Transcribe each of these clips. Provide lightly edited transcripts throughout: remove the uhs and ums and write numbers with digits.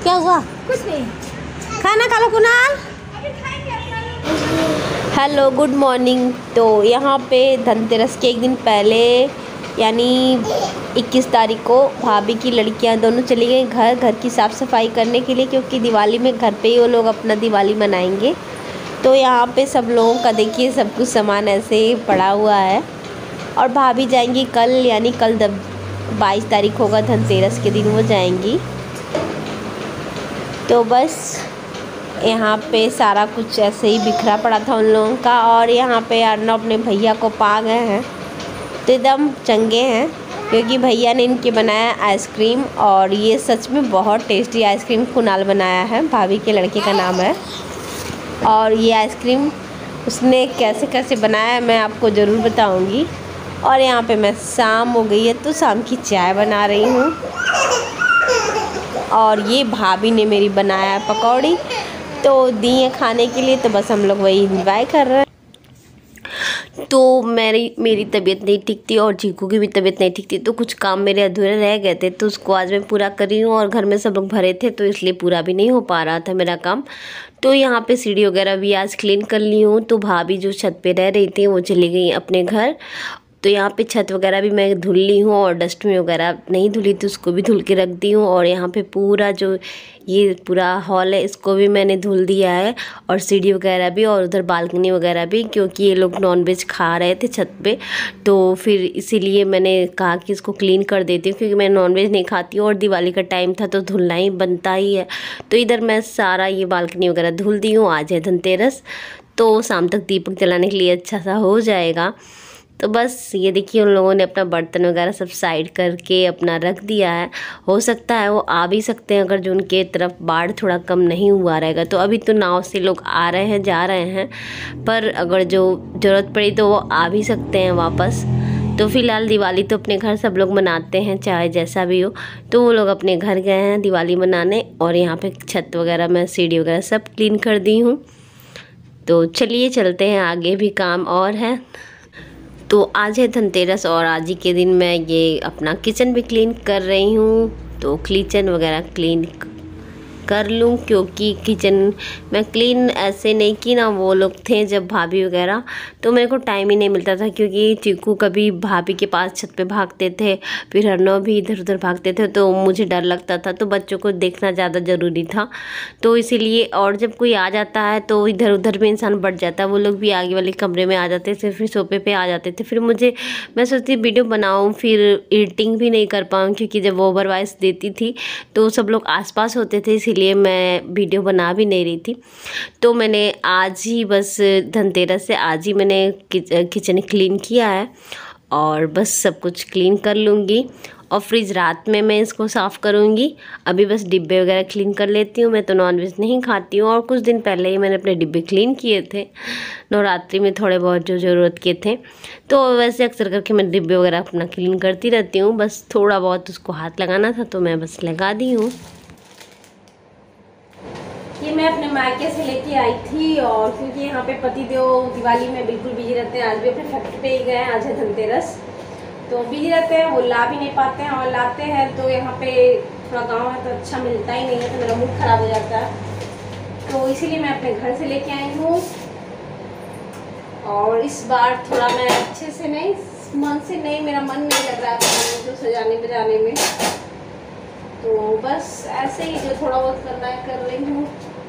क्या हुआ? कुछ नहीं, खाना खा लो कुणाल। Hello good morning. तो यहाँ पे धनतेरस के एक दिन पहले यानी 21 तारीख को भाभी की लड़कियाँ दोनों चली गई घर की साफ़ सफाई करने के लिए, क्योंकि दिवाली में घर पे ही वो लोग अपना दिवाली मनाएंगे। तो यहाँ पे सब लोगों का देखिए सब कुछ सामान ऐसे ही पड़ा हुआ है। और भाभी जाएंगी कल, यानी कल 22 तारीख होगा धनतेरस के दिन वो जाएंगी। तो बस यहाँ पे सारा कुछ ऐसे ही बिखरा पड़ा था उन लोगों का। और यहाँ पे अर्नव अपने भैया को पा गए हैं तो एकदम चंगे हैं, क्योंकि भैया ने इनके बनाया आइसक्रीम। और ये सच में बहुत टेस्टी आइसक्रीम कुणाल बनाया है, भाभी के लड़के का नाम है। और ये आइसक्रीम उसने कैसे कैसे बनाया है मैं आपको ज़रूर बताऊंगी। और यहाँ पे मैं शाम हो गई है तो शाम की चाय बना रही हूँ। और ये भाभी ने मेरी बनाया पकौड़ी तो दी है खाने के लिए, तो बस हम लोग वही एंजॉय कर रहे हैं। तो मेरी तबीयत नहीं ठीक थी और चीकू की भी तबीयत नहीं ठीक थी, तो कुछ काम मेरे अधूरे रह गए थे, तो उसको आज मैं पूरा कर रही हूँ। और घर में सब लोग भरे थे तो इसलिए पूरा भी नहीं हो पा रहा था मेरा काम। तो यहाँ पे सीढ़ी वगैरह भी आज क्लीन कर ली हूँ। तो भाभी जो छत पे रह रही थी वो चली गई अपने घर। तो यहाँ पे छत वगैरह भी मैं धुल ली हूँ और डस्टबिन वगैरह नहीं धुली थी उसको भी धुल के रख दी हूँ। और यहाँ पे पूरा जो ये पूरा हॉल है इसको भी मैंने धुल दिया है, और सीढ़ी वगैरह भी, और उधर बालकनी वगैरह भी, क्योंकि ये लोग नॉनवेज खा रहे थे छत पे। तो फिर इसीलिए मैंने कहा कि इसको क्लीन कर देती हूँ, क्योंकि मैं नॉनवेज नहीं खाती हूँ और दिवाली का टाइम था तो धुलना ही बनता ही है। तो इधर मैं सारा ये बालकनी वगैरह धुल दी हूँ। आज है धनतेरस तो शाम तक दीपक जलाने के लिए अच्छा सा हो जाएगा। तो बस ये देखिए उन लोगों ने अपना बर्तन वगैरह सब साइड करके अपना रख दिया है। हो सकता है वो आ भी सकते हैं अगर जो उनके तरफ बाढ़ थोड़ा कम नहीं हुआ रहेगा। तो अभी तो नाव से लोग आ रहे हैं जा रहे हैं, पर अगर जो ज़रूरत पड़ी तो वो आ भी सकते हैं वापस। तो फिलहाल दिवाली तो अपने घर सब लोग मनाते हैं चाहे जैसा भी हो। तो वो लोग अपने घर गए हैं दिवाली मनाने। और यहाँ पे छत वगैरह मैं सीढ़ी वगैरह सब क्लीन कर दी हूँ। तो चलिए चलते हैं, आगे भी काम और है। तो आज है धनतेरस और आज ही के दिन मैं ये अपना किचन भी क्लीन कर रही हूँ। तो किचन वगैरह क्लीन कर लूँ, क्योंकि किचन मैं क्लीन ऐसे नहीं की ना, वो लोग थे जब भाभी वगैरह, तो मेरे को टाइम ही नहीं मिलता था। क्योंकि चीकू कभी भाभी के पास छत पे भागते थे, फिर अर्नव भी इधर उधर भागते थे, तो मुझे डर लगता था। तो बच्चों को देखना ज़्यादा ज़रूरी था, तो इसीलिए। और जब कोई आ जाता है तो इधर उधर में इंसान बढ़ जाता है। वो लोग भी आगे वाले कमरे में आ जाते थे, फिर सोफे पे आ जाते थे। फिर मैं सोचती वीडियो बनाऊँ, फिर एडिटिंग भी नहीं कर पाऊँ, क्योंकि जब ओवर वॉइस देती थी तो सब लोग आसपास होते थे, इसीलिए मैं वीडियो बना भी नहीं रही थी। तो मैंने आज ही बस धनतेरस से आज ही मैंने किचन क्लीन किया है, और बस सब कुछ क्लीन कर लूँगी। और फ्रिज रात में मैं इसको साफ़ करूँगी। अभी बस डिब्बे वगैरह क्लीन कर लेती हूँ। मैं तो नॉनवेज नहीं खाती हूँ, और कुछ दिन पहले ही मैंने अपने डिब्बे क्लीन किए थे नवरात्रि में, थोड़े बहुत जो ज़रूरत के थे। तो वैसे अक्सर करके मैं डिब्बे वगैरह अपना क्लीन करती रहती हूँ। बस थोड़ा बहुत उसको हाथ लगाना था तो मैं बस लगा दी हूँ। ये मैं अपने मायके से लेके आई थी, और क्योंकि यहाँ पे पतिदेव दिवाली में बिल्कुल बिजी रहते हैं, आज भी अपने फैक्ट्री पे ही गए हैं। आज है धनतेरस तो बिजी रहते हैं, वो ला भी नहीं पाते हैं, और लाते हैं तो यहाँ पे थोड़ा गांव है तो अच्छा मिलता ही नहीं है, तो मेरा मूड ख़राब हो जाता है। तो इसीलिए मैं अपने घर से लेके आई हूँ। और इस बार थोड़ा मैं अच्छे से नहीं, मन से नहीं, मेरा मन नहीं लग रहा है तो सजाने बजाने में, तो बस ऐसे ही जो थोड़ा बहुत करना है कर रही हूँ।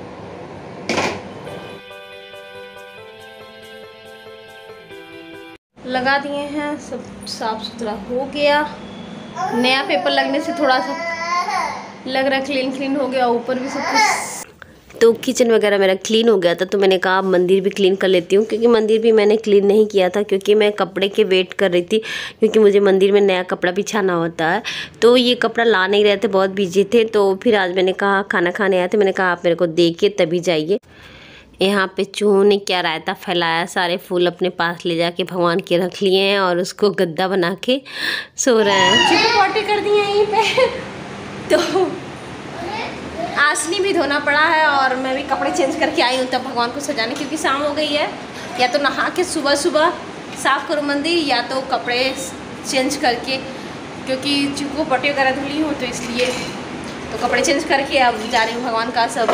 लगा दिए हैं, सब साफ सुथरा हो गया। नया पेपर लगने से थोड़ा सा लग रहा है क्लीन हो गया, ऊपर भी सब कुछ। तो किचन वगैरह मेरा क्लीन हो गया था, तो मैंने कहा मंदिर भी क्लीन कर लेती हूँ, क्योंकि मंदिर भी मैंने क्लीन नहीं किया था, क्योंकि मैं कपड़े के वेट कर रही थी, क्योंकि मुझे मंदिर में नया कपड़ा बिछाना होता है। तो ये कपड़ा ला नहीं रहे थे, बहुत बिजी थे। तो फिर आज मैंने कहा खाना खाने आए थे, मैंने कहा आप मेरे को देखिए तभी जाइए। यहाँ पे चूहों ने क्या रायता फैलाया, सारे फूल अपने पास ले जाके भगवान के रख लिए हैं और उसको गद्दा बना के सो रहे हैं। चिकू पॉटी कर दिए यहीं पे। तो आसनी भी धोना पड़ा है, और मैं भी कपड़े चेंज करके आई हूँ तब भगवान को सजाने, क्योंकि शाम हो गई है। या तो नहा के सुबह सुबह साफ़ करूँ मंदिर, या तो कपड़े चेंज करके, क्योंकि चिकू पॉटी वगैरह धुली हूँ तो इसलिए तो कपड़े चेंज करके अब जा रही हूँ भगवान का सब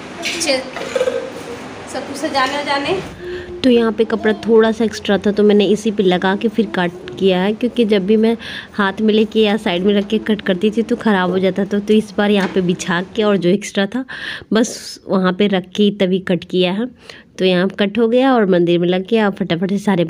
कुछ सजाने जाने। तो यहाँ पे कपड़ा थोड़ा सा एक्स्ट्रा था तो मैंने इसी पे लगा के फिर कट किया है, क्योंकि जब भी मैं हाथ में लेके या साइड में रख के कट करती थी तो ख़राब हो जाता था। तो इस बार यहाँ पे बिछा के और जो एक्स्ट्रा था बस वहाँ पे रख के तभी कट किया है। तो यहाँ कट हो गया और मंदिर में लग गया। फटाफट से सारे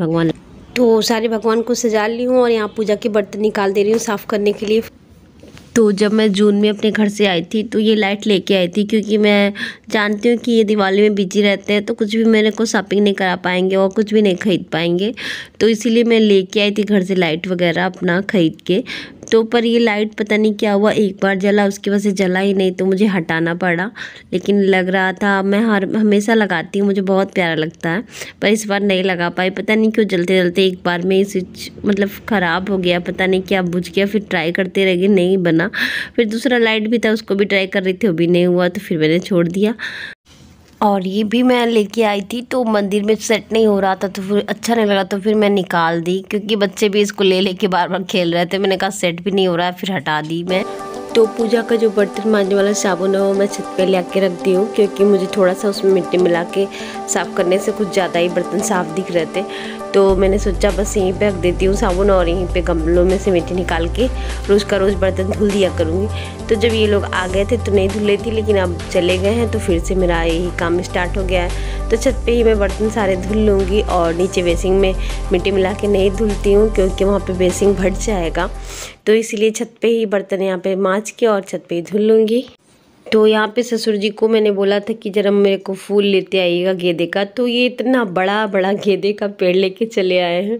भगवान को सजा ली हूँ और यहाँ पूजा के बर्तन निकाल दे रही हूँ साफ़ करने के लिए। तो जब मैं जून में अपने घर से आई थी तो ये लाइट लेके आई थी, क्योंकि मैं जानती हूँ कि ये दिवाली में बिजी रहते हैं तो कुछ भी मेरे को शॉपिंग नहीं करा पाएंगे और कुछ भी नहीं ख़रीद पाएंगे। तो इसीलिए मैं लेके आई थी घर से लाइट वगैरह अपना ख़रीद के। तो पर ये लाइट पता नहीं क्या हुआ, एक बार जला उसकी वजह से जला ही नहीं, तो मुझे हटाना पड़ा। लेकिन लग रहा था, मैं हमेशा लगाती हूँ, मुझे बहुत प्यारा लगता है, पर इस बार नहीं लगा पाई। पता नहीं क्यों जलते जलते एक बार में स्विच मतलब ख़राब हो गया, पता नहीं क्या बुझ गया। फिर ट्राई करते रह गए, नहीं बना। फिर दूसरा लाइट भी था, उसको भी ट्राई कर रही थी, वो भी नहीं हुआ, तो फिर मैंने छोड़ दिया। और ये भी मैं लेके आई थी तो मंदिर में सेट नहीं हो रहा था, तो फिर अच्छा नहीं लगा, तो फिर मैं निकाल दी, क्योंकि बच्चे भी इसको ले लेके बार बार खेल रहे थे। मैंने कहा सेट भी नहीं हो रहा है, फिर हटा दी मैं। तो पूजा का जो बर्तन मांजने वाला साबुन है वो मैं छत पे ले आके रख दी हूँ, क्योंकि मुझे थोड़ा सा उसमें मिट्टी मिला के साफ़ करने से कुछ ज़्यादा ही बर्तन साफ़ दिख रहे थे। तो मैंने सोचा बस यहीं पे रख देती हूँ साबुन, और यहीं पे गमलों में से मिट्टी निकाल के रोज़ का रोज़ बर्तन धुल दिया करूँगी। तो जब ये लोग आ गए थे तो नहीं धुल रही थी, लेकिन अब चले गए हैं तो फिर से मेरा यही काम स्टार्ट हो गया है। तो छत पे ही मैं बर्तन सारे धुल लूँगी, और नीचे बेसिंग में मिट्टी मिला के नहीं धुलती हूँ, क्योंकि वहाँ पे बेसिंग भट जाएगा। तो इसलिए छत पे ही बर्तन यहाँ पे माँज के और छत पे ही धुल लूँगी। तो यहाँ पे ससुर जी को मैंने बोला था कि जरा मेरे को फूल लेते आइएगा गेंदे का, तो ये इतना बड़ा बड़ा गेंदे का पेड़ लेके चले आए हैं।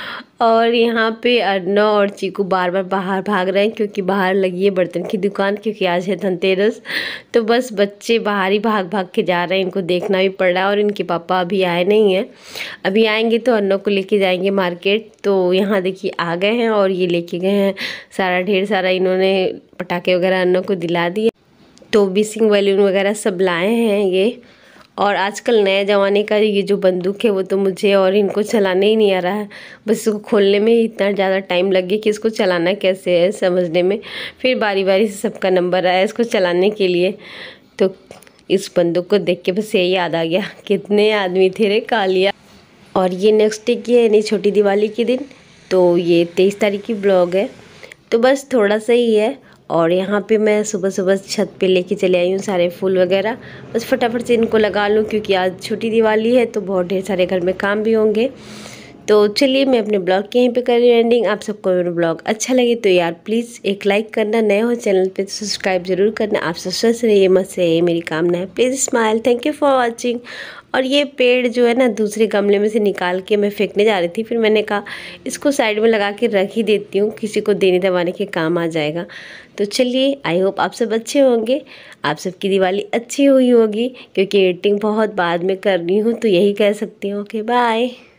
और यहाँ पे अर्ना और चीकू बार बार बाहर भाग रहे हैं, क्योंकि बाहर लगी है बर्तन की दुकान, क्योंकि आज है धनतेरस। तो बस बच्चे बाहर ही भाग भाग के जा रहे हैं, इनको देखना भी पड़ रहा है। और इनके पापा अभी आए नहीं हैं, अभी आएंगे तो अर्ना को लेके जाएंगे मार्केट। तो यहाँ देखिए आ गए हैं और ये लेके गए हैं सारा ढेर सारा, इन्होंने पटाखे वगैरह अर्ना को दिला दिए। तो बिसिंग बैलून वगैरह सब लाए हैं ये। और आजकल नए ज़माने का ये जो बंदूक है वो तो मुझे और इनको चलाने ही नहीं आ रहा है, बस इसको खोलने में ही इतना ज़्यादा टाइम लग गया कि इसको चलाना कैसे है समझने में। फिर बारी बारी से सबका नंबर आया इसको चलाने के लिए। तो इस बंदूक को देख के बस यही याद आ गया, कितने आदमी थे रे कालिया। और ये नेक्स्ट डे की है, यानी छोटी दिवाली के दिन। तो ये 23 तारीख की ब्लॉग है, तो बस थोड़ा सा ही है। और यहाँ पे मैं सुबह सुबह छत पे लेके चले आई हूँ सारे फूल वगैरह, बस फटाफट से इनको लगा लूँ, क्योंकि आज छोटी दिवाली है तो बहुत ढेर सारे घर में काम भी होंगे। तो चलिए मैं अपने ब्लॉग के यहीं पे कर रही हूँ एंडिंग। आप सबको मेरा ब्लॉग अच्छा लगे तो यार प्लीज़ एक लाइक करना, नए हो चैनल पे तो सब्सक्राइब जरूर करना। आप सब स्वस्थ रहिए, मत से यही मेरी कामना है। Please smile, thank you for watching. और ये पेड़ जो है ना दूसरे गमले में से निकाल के मैं फेंकने जा रही थी, फिर मैंने कहा इसको साइड में लगा के रख ही देती हूँ, किसी को देने दवाने के काम आ जाएगा। तो चलिए, आई होप आप सब अच्छे होंगे, आप सबकी दिवाली अच्छी हुई होगी, क्योंकि एडिटिंग बहुत बाद में कर रही हूँ तो यही कह सकती हूँ। Okay bye.